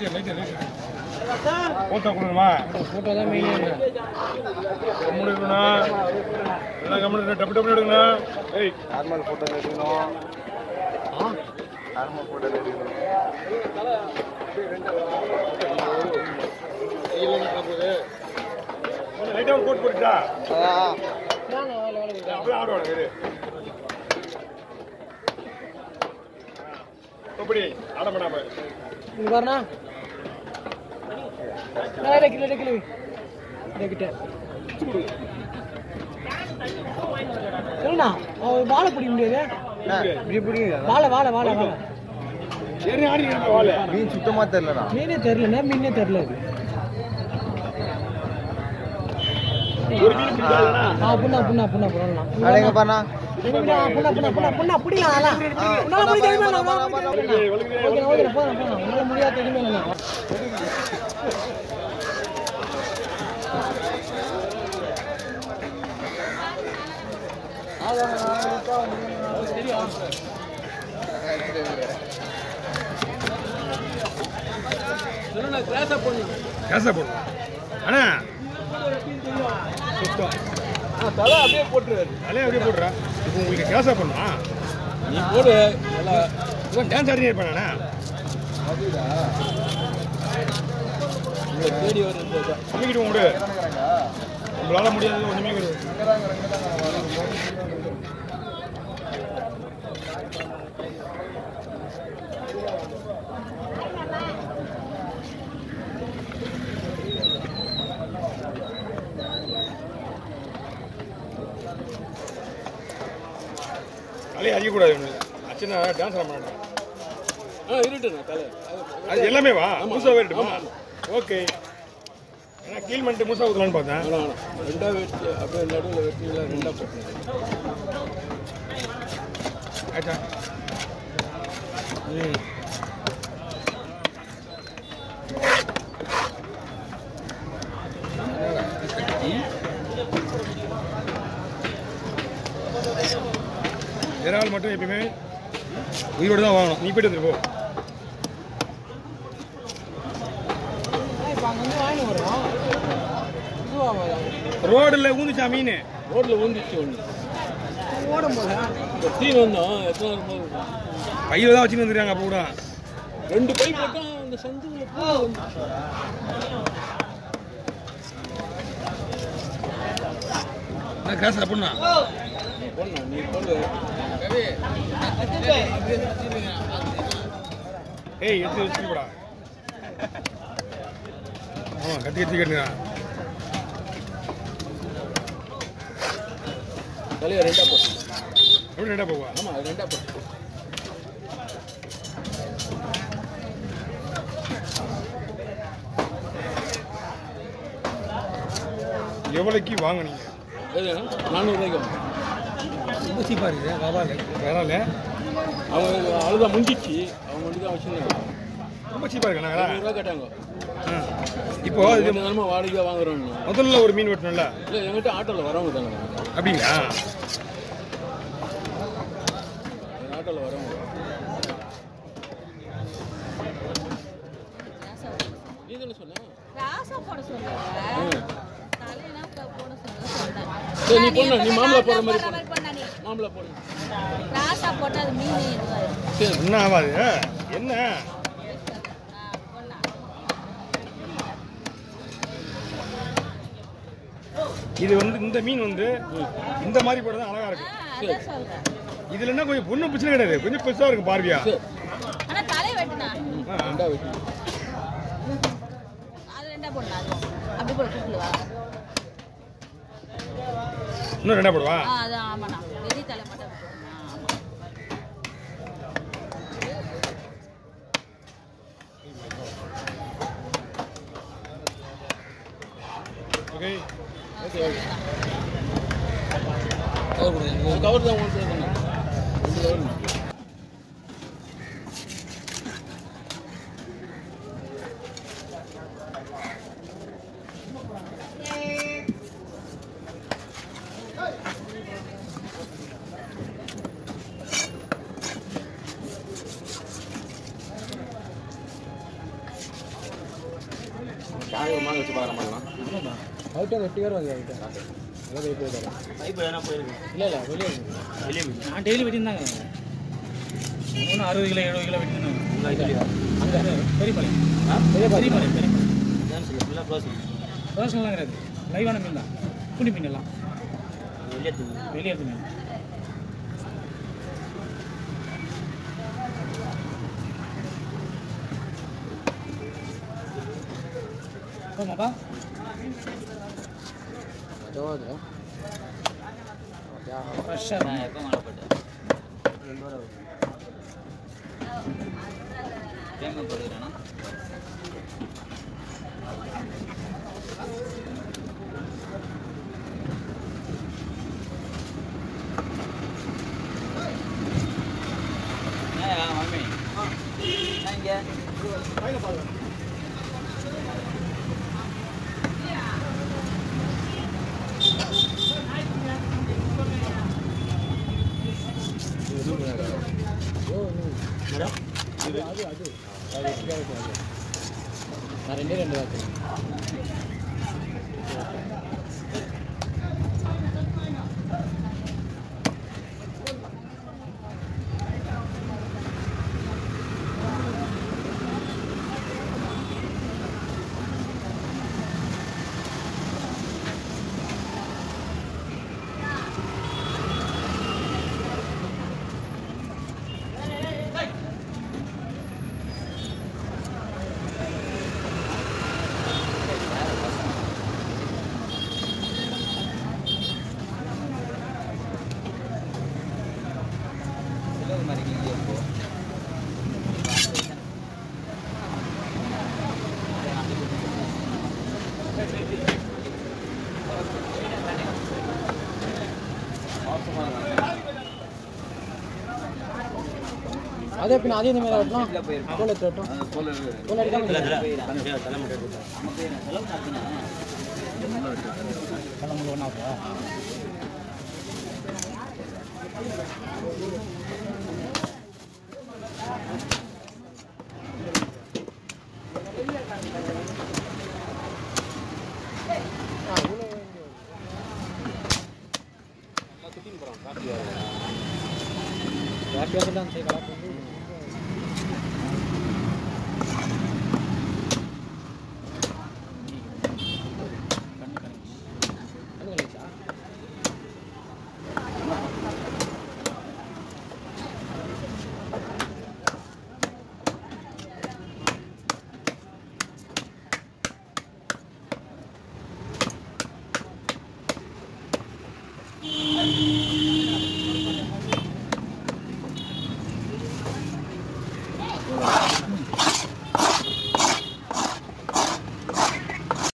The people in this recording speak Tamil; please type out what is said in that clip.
போட்டோ கொடுக்கணுமா? போட்டோ தான் மெயின். கம்முன்னு இருக்கணும்னா எல்லாம் கம்முன்னு டப்பு டப்பு எடுக்கணும்னா நார்மல் போட்டோ எடுக்கணும். நார்மல் போட்டோ எடுக்கணும். லைட்டாக ஒரு போட்டு போட்டுட்டா அப்படியே ஆடுவாங்க. எப்படி ஆட பண்ணாம பாருண்ணா சொல்லுண்ணா வாழை பிடிக்க முடியாது. வாழை வாழை வாழை வாழை மீன் சுத்தமா தெரியலண்ணா. மீனே தெரியலண்ணா. மீனே தெரியல. புண்ணா புண்ணா புண்ணா புண்ணா பண்ணா அண்ணா தலை அப்படியே போட்டுரு. தலையை அப்படியே போட்டுறா. இப்போ உங்களுக்கு கேஸா பண்ணுமா? நீ போடு. நல்லா டான்ஸ் ஆடினே இருப்பானா? தேடி வருது. சமைக்கிட்டு உங்களோட உங்களால் முடியாது ஒன்றுமே கிடையாது. தலையை அடிக்கக்கூடாது. அச்சனா டான்ஸ் ஆட மாட்டேன். இருட்டுண்ணா தலை அது எல்லாமே வா முழுசாக வேட்டுமா? ஓகே. ஏன்னா க்ளீன் பண்ணிட்டு முழுசாக ஊற்றலான்னு பார்த்தேன். ரெண்டாக வெட்டி அப்படியே நடுவில் வெட்டிலாம் ரெண்டாக போட்டேன். ஆச்சா இறால் மட்டும் எப்பயுமே உயிரோடு தான் வாங்கணும். நீ போய்ட்டு வந்துட்டு போ. ரோடில் ஊந்துச்சா மீன்? ரோட்டில் ஊந்துச்சு ஒன்று ஓடும் போது தீன் வந்தோம். எத்தனை பையில தான் வச்சுன்னு வந்துருக்காங்க. அப்போ கூட 2 பை போட்டோம். அந்த சந்துல கிராஸ் அப்படின்னா நீ போடு. ஏய் எடுத்து வச்சுக்கூடா. கத்தி கத்தி கட்டுங்க. தலையை ரெண்டா போ. எப்படி ரெண்டா போவா? ஆமாம் அது ரெண்டா போ. எவ்வளோக்கு வாங்கினீங்க? 400 ரூபாய்க்கு. ரொம்ப சீப்பாக இருக்குது. வேறால அவங்க அவ்வளோதான் முடிஞ்சிச்சு. அவங்க வந்து தான் வச்சுருந்தாங்க. ரொம்ப சீப்பாக இருக்குண்ணா. 200 ரூபா கேட்டாங்க. இப்போ இது நிலமா வாடகையாக வாங்குறோம். முதல்ல ஒரு மீன் வெட்டணும்ல? இல்லை எங்கிட்ட ஆட்டோவில் வரவங்க தாங்க. அப்படிங்களா? ஆட்டோவில் வரவங்க. நீ தானே சொன்ன? நீ பொண்ணு நீ மாம்பழ போடுற மாதிரி மாம்பழ போடு. என்ன ஆகாது. என்ன இது வந்து இந்த மீன் வந்து இந்த மாதிரி போடுறது அழகா இருக்கும். இதுல என்ன கொஞ்சம் பொண்ணு பிரச்சனை கிடையாது. கொஞ்சம் பெருசா இருக்கும் பார்வையா. இன்னும் ரெண்டா போடுவா? கவர் தான் காலையில் மாங்க வச்சு பார்க்கலாம். அவுட்டு 8 பேர் வாங்க அவுட்டு நல்லா போய் போயிட்டாரு. பைப் எதனா போயிருக்கு? இல்லை வெளியே வெளியே நான் டெய்லி வெட்டியிருந்தாங்க. ஒன்று 60 கிலோ 70 கிலோ வெட்டியிருந்தாங்க. அங்கே பெரியபாளையம். பெரியபாளையம் தான் சொல்லு ஃபுல்லாக க்ளோஸ் ரோஸ்லாம் கிடையாது. லைவான மீன் தான். புனி மீன் எல்லாம் வெளியே வெளியே மீன். ஆமாப்பா ஃப்ரெஷ்ஷாக நான் எப்போ மாறப்பட்டேன் 2 வாரம் பேமெண்ட் போடுறேன்னா மம்மி இங்கே நான் 2 தான் அதே பின்ன அதே இந்த மாதிரி ஆகட்டும் தோல் எடுத்துட்டோம் தோல் அடிக்காம தலைமுறை ஒன்றாப்பா ஹாப்பியாக தான் சரி கலப்பு